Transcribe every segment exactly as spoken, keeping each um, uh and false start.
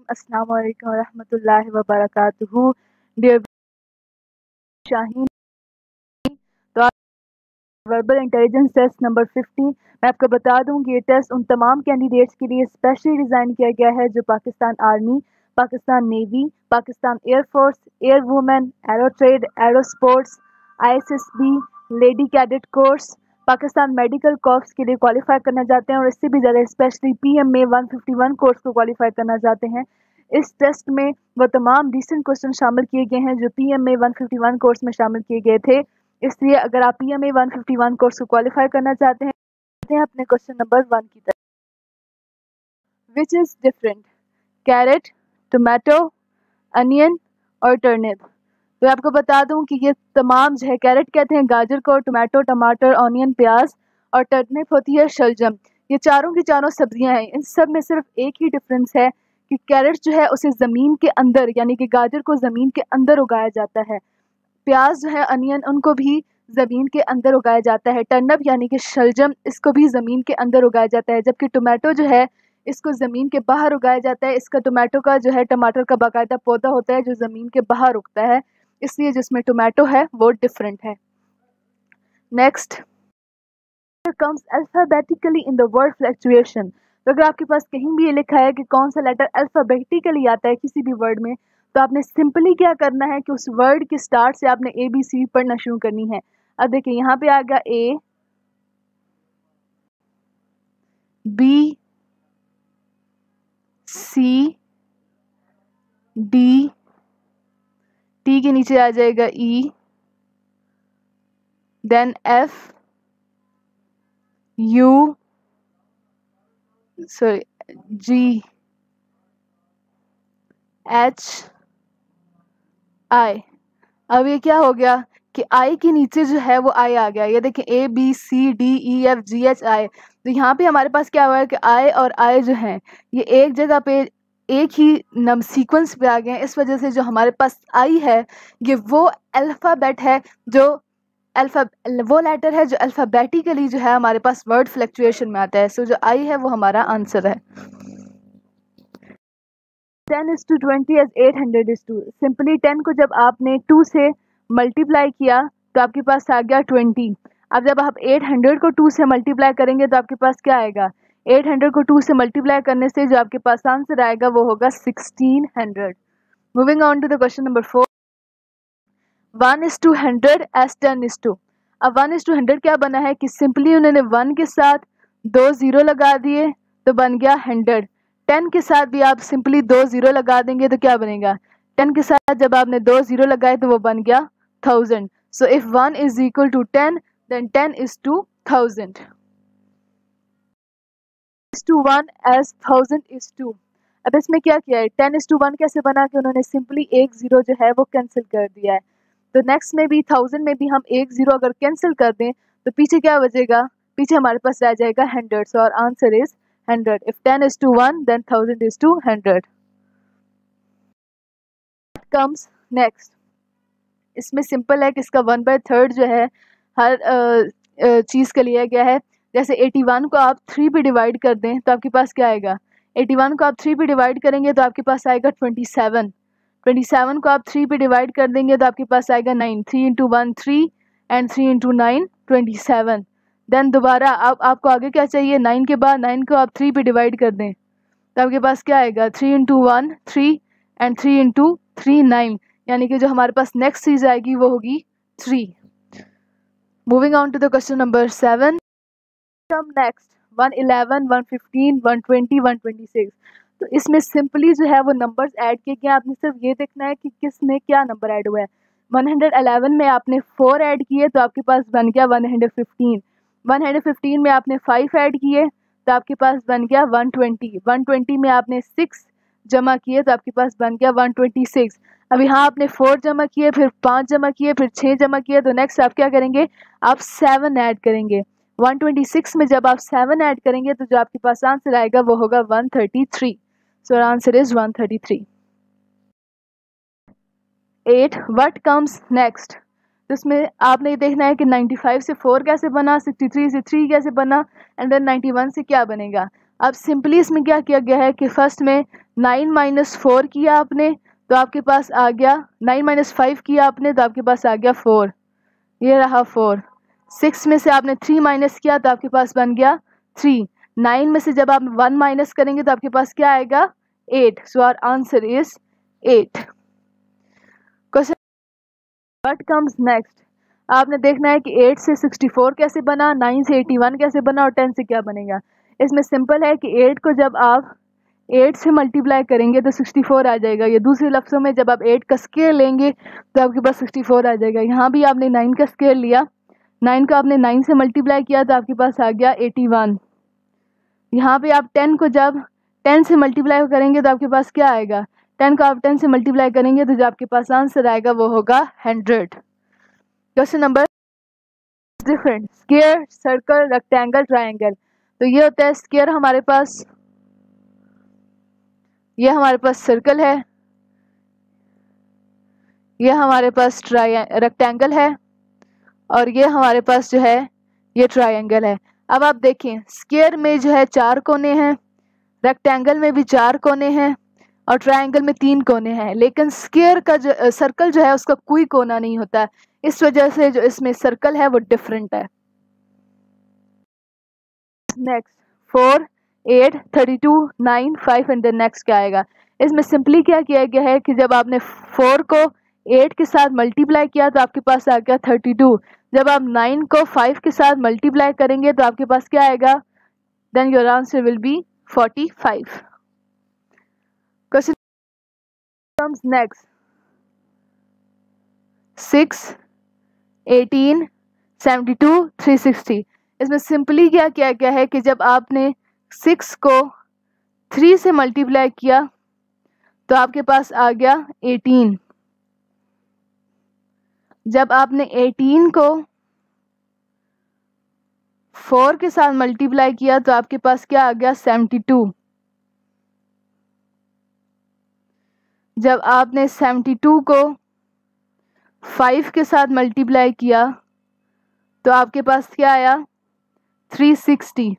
अस्सलाम वालेकुम रहमतुल्लाहि व बरकातुहू। डियर शाहीन, तो आज verbal intelligence test number fifty. मैं आपको बता दूं कि ये टेस्ट उन तमाम कैंडिडेट्स के लिए स्पेशली डिज़ाइन किया गया है जो Pakistan army, Pakistan navy, Pakistan air force, air women, aero trade, aero sports, I S S B, lady cadet course, Pakistan medical course के लिए क्वालिफाई करना चाहते हैं और इससे भी ज़्यादा specially P M A one fifty one course को क्वालिफाई करना चाहते हैं। इस टेस्ट में वो तमाम रिसेंट क्वेश्चन शामिल किए गए हैं जो P M A one fifty one course में शामिल किए गए थे। इसलिए अगर आप P M A one fifty one course को क्वालिफाई करना चाहते हैं, हैं अपने क्वेश्चन नंबर वन की तरफ। Which is different, carrot, tomato, onion और टर्निप। तो आपको बता दूं कि ये तमाम जो है, कैरेट कहते हैं गाजर को, टोमेटो टमाटर, ऑनियन प्याज और टर्निप होती है शलजम। ये चारों की चारों सब्जियां हैं। इन सब में सिर्फ एक ही डिफरेंस है कि कैरेट जो है उसे ज़मीन के अंदर, यानी कि गाजर को ज़मीन के अंदर उगाया जाता है। प्याज जो है, अनियन, उनको भी ज़मीन के अंदर उगाया जाता है। टर्निप यानी कि शलजम, इसको भी ज़मीन के अंदर उगाया जाता है। जबकि टोमेटो जो है इसको ज़मीन के बाहर उगाया जाता है। इसका टोमेटो का जो है टमाटर का बाकायदा पौधा होता है जो ज़मीन के बाहर उगता है, इसलिए जिसमें टोमेटो है वो डिफरेंट है। Next comes alphabetically in the word fluctuation. तो अगर आपके पास कहीं भी ये लिखा है कि कौन सा लेटर अल्फ़ाबेटिकली आता है किसी भी वर्ड में, तो आपने सिंपली क्या करना है कि उस वर्ड के स्टार्ट से आपने ए बी सी पढ़ना शुरू करनी है। अब देखिए यहाँ पे आ गया A, B, C, D, T के नीचे आ जाएगा E, then F, U, sorry G, H, I. अब ये क्या हो गया कि आई के नीचे जो है वो आई आ गया। ये देखिए A B C D E F G H I. तो यहाँ पे हमारे पास क्या हुआ है कि आई और आई जो हैं ये एक जगह पे एक ही नम सीक्वेंस पे आ गए हैं। इस वजह से जो हमारे पास आई है ये वो अल्फ़ाबेट है जो अल्फ़ा वो लेटर है जो अल्फ़ाबेटिकली जो है हमारे पास वर्ड फ्लक्चुएशन में आता है। सो जो आई है वो हमारा आंसर है। Ten is to twenty as eight hundred is to. Simply ten को जब आपने टू से मल्टीप्लाई किया तो आपके पास आ गया ट्वेंटी। अब जब आप एट हंड्रेड को टू से मल्टीप्लाई करेंगे तो आपके पास क्या आएगा, एट हंड्रेड को टू से मल्टीप्लाई करने से जो आपके पास आंसर आएगा वो होगा sixteen hundred. Moving on to the question number four. One is to hundred as ten is to. अब वन इज टू हंड्रेड क्या बना है कि सिंपली उन्होंने वन के साथ दो ज़ीरो लगा दिए तो बन गया हंड्रेड। टेन के साथ भी आप सिंपली दो ज़ीरो लगा देंगे तो क्या बनेगा, टेन के साथ जब आपने दो ज़ीरो लगाए तो वो बन गया thousand. So if one is equal to ten then ten is to thousand. To one as thousand is to. अब इसमें क्या किया है, टेन इज टू वन कैसे बना कि उन्होंने सिंपली एक ज़ीरो जो है वो कैंसिल कर दिया है। तो नेक्स्ट में भी थाउजेंड में भी हम एक ज़ीरो अगर कैंसिल कर दें तो पीछे क्या बचेगा, पीछे हमारे पास रह जाएगा hundred. So our answer is hundred. If ten is to one then thousand is to hundred. comes next। इसमें सिंपल है कि इसका वन बाय थर्ड जो है हर चीज़ का लिया गया है। जैसे एटी वन को आप थ्री पे डिवाइड कर दें तो आपके पास क्या आएगा, एटी वन को आप थ्री पे डिवाइड करेंगे तो आपके पास आएगा ट्वेंटी सेवन। ट्वेंटी सेवन को आप थ्री पे डिवाइड कर देंगे तो आपके पास आएगा nine. Three into one three and three into nine twenty seven. Then दोबारा आप आपको आगे क्या चाहिए, नाइन के बाद नाइन को आप थ्री पे डिवाइड कर दें तो आपके पास क्या आएगा, three into one three and three into three nine. यानी कि जो हमारे पास नेक्स्ट चीज़ आएगी वो होगी three. Moving on to the question number seven. Come next one eleven, one fifteen, one twenty, one twenty six. तो इसमें सिंपली जो है वो नंबर्स ऐड किए गए। आपने सिर्फ ये देखना है कि किस में क्या नंबर ऐड हुआ है। वन हंड्रेड इलेवन में आपने फोर ऐड किए तो आपके पास बन गया one hundred fifteen. One hundred fifteen में आपने फाइव ऐड किए तो आपके पास बन गया वन ट्वेंटी। वन ट्वेंटी में आपने सिक्स जमा किए तो आपके पास बन गया वन ट्वेंटी सिक्स। अब यहाँ आपने फोर जमा किए, फिर पाँच जमा किए, फिर छः जमा किए, तो नेक्स्ट आप क्या करेंगे, आप सेवन ऐड करेंगे। वन ट्वेंटी सिक्स में जब आप सेवन ऐड करेंगे तो जो आपके पास आंसर आएगा वो होगा one thirty three. So answer is one thirty three. Eight, what comes next. तो इसमें आपने ये देखना है कि नाइन्टी फाइव से फोर कैसे बना, सिक्सटी थ्री से थ्री कैसे बना, एंड देन नाइन्टी वन से क्या बनेगा। अब सिंपली इसमें क्या किया गया है कि फर्स्ट में नाइन माइनस फोर किया आपने तो आपके पास आ गया, नाइन माइनस फाइव किया आपने तो आपके पास आ गया फोर, ये रहा फोर। सिक्स में से आपने थ्री माइनस किया तो आपके पास बन गया थ्री। नाइन में से जब आप वन माइनस करेंगे तो आपके पास क्या आएगा, eight. So our answer is eight. Question what comes next, आपने देखना है कि एट से सिक्सटी फोर कैसे बना, नाइन से एटी वन कैसे बना और टेन से क्या बनेगा। इसमें सिंपल है कि एट को जब आप एट से मल्टीप्लाई करेंगे तो सिक्सटी फोर आ जाएगा, या दूसरे लफ्ज़ों में जब आप एट का स्क्वायर लेंगे तो आपके पास सिक्सटी फोर आ जाएगा। यहाँ भी आपने नाइन का स्क्वायर लिया, नाइन को आपने नाइन से मल्टीप्लाई किया तो आपके पास आ गया एटी वन। यहाँ पे आप टेन को जब टेन से मल्टीप्लाई करेंगे तो आपके पास क्या आएगा, टेन को आप टेन से मल्टीप्लाई करेंगे तो जो आपके पास आंसर आएगा वो होगा hundred. Question number different, square, circle, rectangle, triangle. तो ये होता है स्क्वायर, हमारे पास ये हमारे पास सर्कल है, ये हमारे पास ट्राई रेक्टेंगल है और ये हमारे पास जो है ये ट्रायंगल है। अब आप देखें स्क्वायर में जो है चार कोने हैं, रेक्टेंगल में भी चार कोने हैं और ट्रायंगल में तीन कोने हैं, लेकिन स्क्वायर का जो सर्कल जो है उसका कोई कोना नहीं होता, इस वजह से जो इसमें सर्कल है वो डिफरेंट है। Next four, eight, thirty two, nine, five and then next क्या आएगा। इसमें सिंपली क्या किया गया है कि जब आपने फोर को एट के साथ मल्टीप्लाई किया तो आपके पास आ गया थर्टी टू। जब आप नाइन को फाइव के साथ मल्टीप्लाई करेंगे तो आपके पास क्या आएगा, then your answer will be forty five. Question comes next six, eighteen, seventy two, three sixty. इसमें सिंपली क्या किया गया है कि जब आपने सिक्स को थ्री से मल्टीप्लाई किया तो आपके पास आ गया एटीन। जब आपने एटीन को फोर के साथ मल्टीप्लाई किया तो आपके पास क्या आ गया, सेवेंटी टू। जब आपने सेवेंटी टू को फाइव के साथ मल्टीप्लाई किया तो आपके पास क्या आया, थ्री सिक्सटी।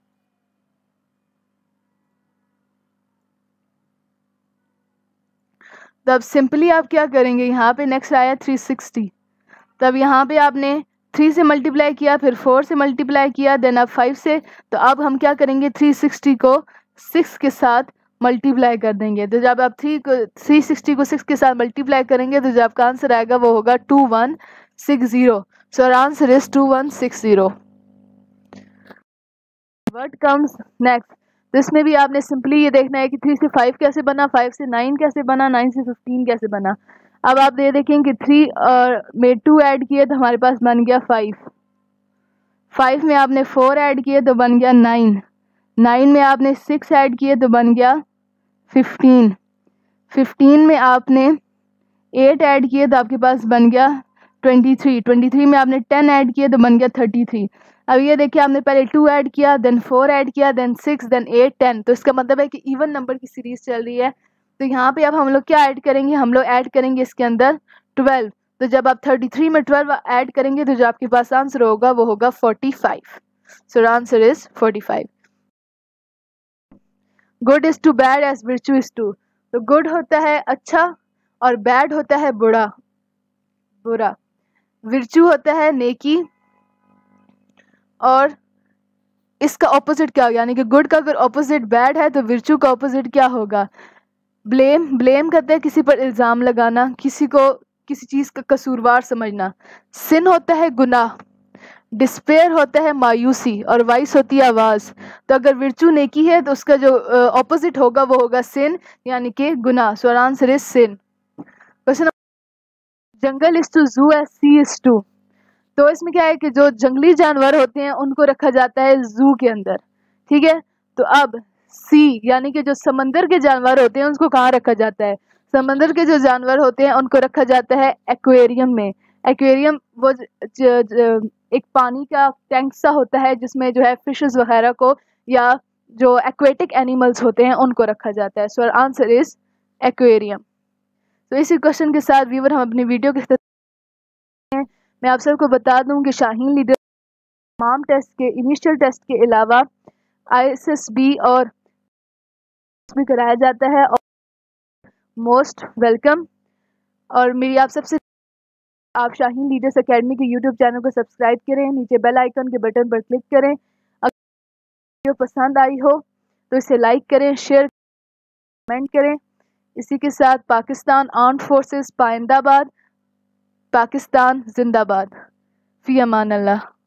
तब सिंपली आप क्या करेंगे, यहाँ पे नेक्स्ट आया थ्री सिक्सटी, तब यहाँ पे आपने थ्री से मल्टीप्लाई किया, फिर फोर से मल्टीप्लाई किया, देन अब फाइव से, तो अब हम क्या करेंगे, थ्री सिक्सटी को सिक्स के साथ मल्टीप्लाई कर देंगे। तो जब आप थ्री को थ्री सिक्सटी को सिक्स के साथ मल्टीप्लाई करेंगे तो जो आपका आंसर आएगा वो होगा two one six zero. So our answer is two one six zero. What comes next, तो इसमें भी आपने सिंपली ये देखना है कि थ्री से फाइव कैसे बना, फाइव से नाइन कैसे बना, नाइन से फिफ्टीन कैसे बना। अब आप ये देखें कि थ्री और में टू ऐड किए तो हमारे पास बन गया फाइव, फाइव में आपने फोर ऐड किए तो बन गया नाइन, नाइन में आपने सिक्स ऐड किए तो बन गया फिफ्टीन, फिफ्टीन में आपने एट ऐड किए तो आपके पास बन गया ट्वेंटी थ्री, ट्वेंटी थ्री में आपने टेन ऐड किए तो बन गया थर्टी थ्री। अब ये देखिए आपने पहले टू ऐड किया, देन फोर ऐड किया, then six, then eight, ten, तो इसका मतलब है कि इवन नंबर की सीरीज चल रही है। तो यहाँ पे अब हम लोग क्या ऐड करेंगे, हम लोग ऐड करेंगे इसके अंदर ट्वेल्व। तो जब आप थर्टी थ्री में ट्वेल्व ऐड करेंगे तो जो आपके पास आंसर होगा वो होगा forty five. So answer is forty five. Good is to bad as virtue is to. तो गुड होता है अच्छा और बैड होता है बुरा बुरा। विर्चू होता है नेकी और इसका ऑपोजिट क्या होगा, यानी कि गुड का अगर ऑपोजिट बैड है तो विर्चू का ऑपोजिट क्या होगा, ब्लेम। ब्लेम करते हैं किसी पर इल्ज़ाम लगाना, किसी को किसी चीज़ का कसूरवार समझना। सिन होता है गुनाह, डिस्पेयर होता है मायूसी और वाइस होती है आवाज़। तो अगर विर्चू नेकी है तो उसका जो ऑपोजिट uh, होगा वो होगा सिन, यानी कि गुनाह। So answer is sin. Question, jungle is to zoo as sea is to. तो इसमें क्या है कि जो जंगली जानवर होते हैं उनको रखा जाता है जू के अंदर, ठीक है। तो अब सी यानी कि जो समंदर के जानवर होते हैं उसको कहाँ रखा जाता है, समंदर के जो जानवर होते हैं उनको रखा जाता है एक्वेरियम में। एक्वेरियम वो ज, ज, ज, एक पानी का टैंक सा होता है जिसमें जो है फिशेस वगैरह को या जो एक्वेटिक एनिमल्स होते हैं उनको रखा जाता है। So answer is aquarium. तो इसी क्वेश्चन के साथ व्यूअर हम अपनी वीडियो के हैं। मैं आप सबको बता दूं कि शाहीन लीडर तमाम टेस्ट के इनिशियल टेस्ट के अलावा आई एस एस बी और भी कराया जाता है और मोस्ट वेलकम। और मेरी आप सबसे आप शाहीन लीडर्स एकेडमी के यूट्यूब चैनल को सब्सक्राइब करें, नीचे बेल आइकन के बटन पर क्लिक करें। अगर वीडियो पसंद आई हो तो इसे लाइक करें, शेयर कमेंट करें। इसी के साथ पाकिस्तान आर्म्ड फोर्सेस पाइंदाबाद, पाकिस्तान जिंदाबाद। फी अमान अल्लाह।